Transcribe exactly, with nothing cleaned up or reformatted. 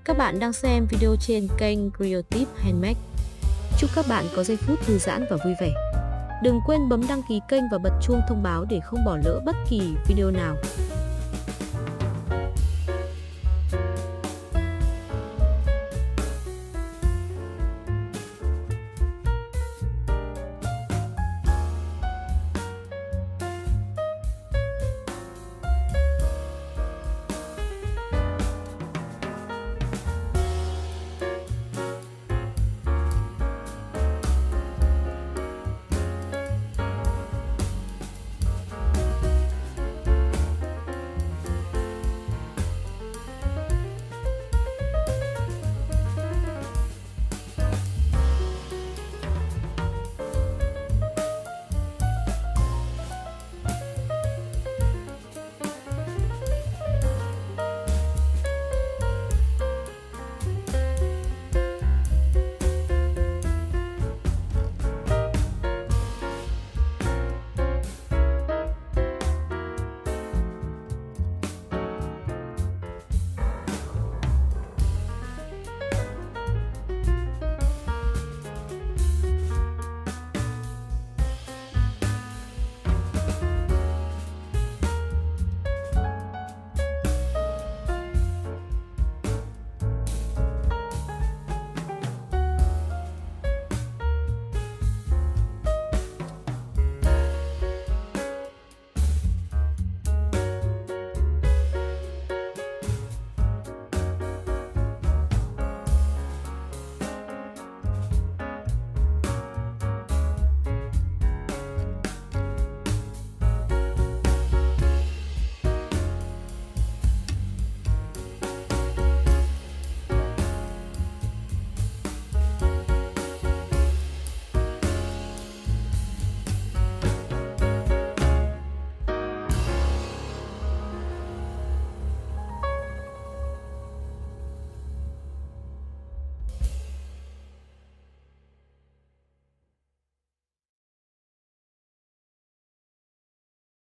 Các bạn đang xem video trên kênh Creative Handmade. Chúc các bạn có giây phút thư giãn và vui vẻ. Đừng quên bấm đăng ký kênh và bật chuông thông báo để không bỏ lỡ bất kỳ video nào.